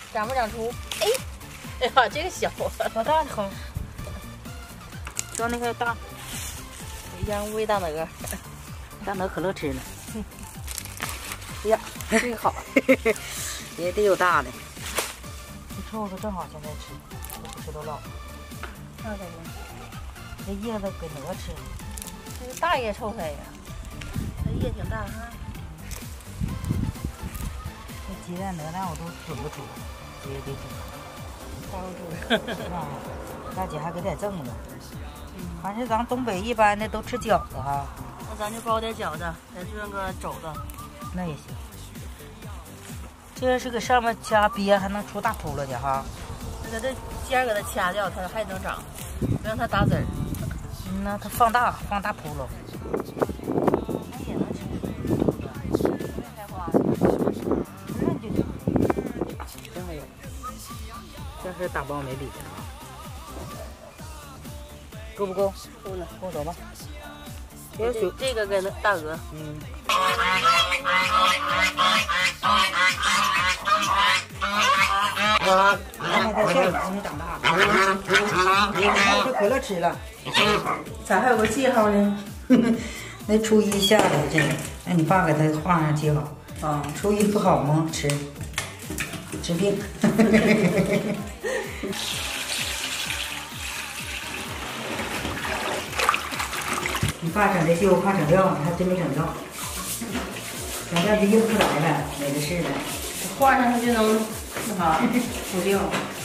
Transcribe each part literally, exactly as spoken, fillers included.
长不长出？哎，哎呀，这个小啊， 老大的好，装那个大， 让喂大鹅， 大鹅可乐吃了。 哎呀，这个好， 也得有大的。这臭子正好现在吃，都不吃都老。 看看呢， 这叶子给鹅吃。 这个大叶臭开呀，它叶挺大哈。 这鸡蛋、鹅蛋我都准不出，直接给煮。 包住。 啊，大姐还给点粽子。反正咱东北一般的都吃饺子哈。 那咱就包点饺子，再炖个肘子。 那也行。这是搁上面掐鳖，还能出大扑噜去哈。 那咱这尖给它掐掉，它还能长，不让它打籽儿。 嗯呐，它放大，放大扑噜。 它也能吃。没开花。 认就行。真没有。这是打包没比的啊。够不够？ 够了， 跟我走吧。 这这个跟大鹅。 嗯。看看它下雨长大了。这可乐吃了。 咋还有个记号呢？ 那初一下的这个，让你爸给他画上记号。 啊， 初一不好吗？吃，治病。你爸整这西红柿整料，你还真没整到，整料就印不出来了，没的是的。 画上它就能那啥涂掉。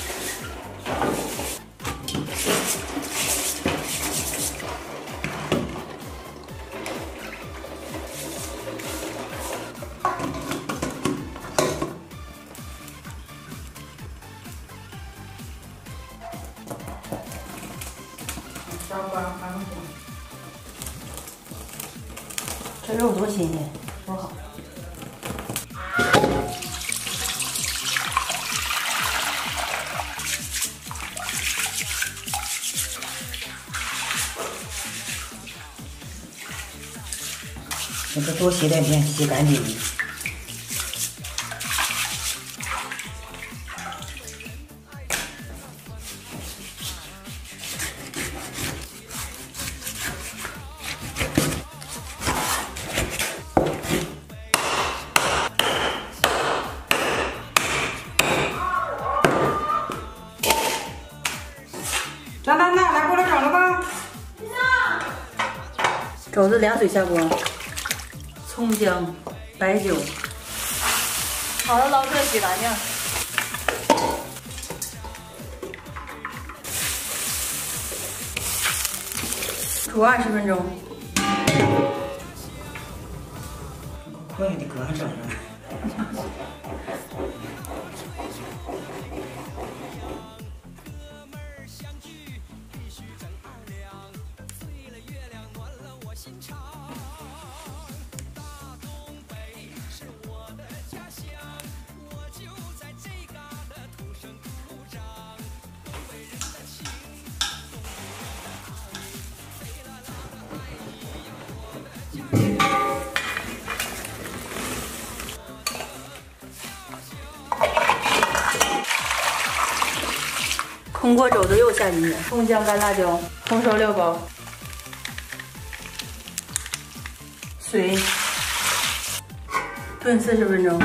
烧光发动机。 这肉多新鲜，多好。 你再多洗两天，洗干净。来来来，来过来整了吧。 肘子凉水下锅，葱姜、白酒。好了，捞出来洗干净。煮二十分钟。 快点搁上整上。 空锅肘子肉下进去，葱姜干辣椒，红烧料包，水，炖四十分钟。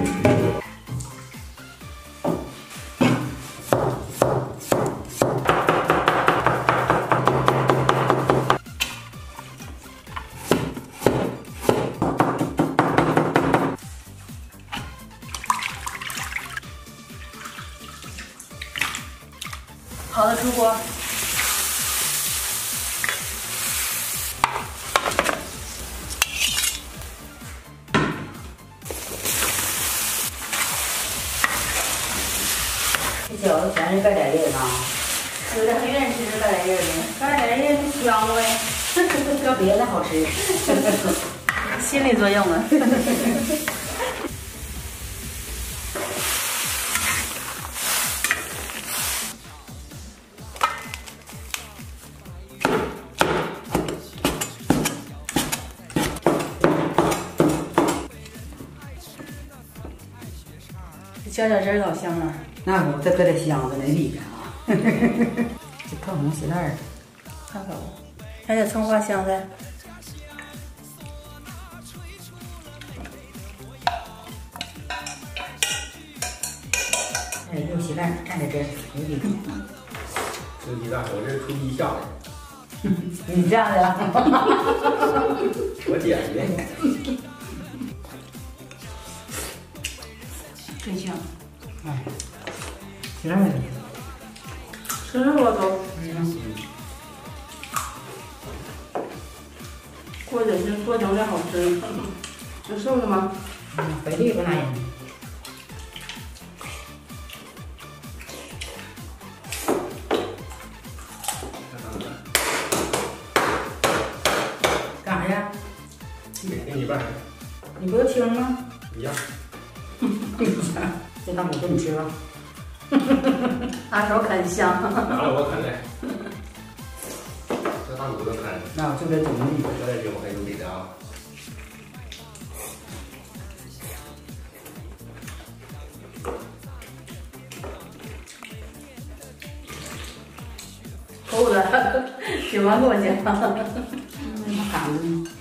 好了，出锅。 这饺子全是盖点叶啊， 有的还愿意吃这盖点叶的，盖点叶就香呗， 搁别的好吃。 心理作用啊。 小饺子老香了。 那我再搁点香子那里边啊。这泡红丝带儿， 看看我，还得葱花香菜。 哎，肉鸡蛋蘸点这没里边。 吃鸡蛋，我这是初一下的。 你这样的呀？ 我姐姐。 真香。 哎，鸡蛋的。 吃了都。 嗯。 或者是做成的好吃。有瘦的吗？ 嗯，肥的不拿人。干啥呀？ 给你拌。 你不要听吗？ 一样。 这大骨头你吃吧。 拿手啃香。 拿了我啃来。这大骨头啃。 那我就得整你。 我在这我还有给的啊。 够了，喜欢给我讲。 嗯，干子。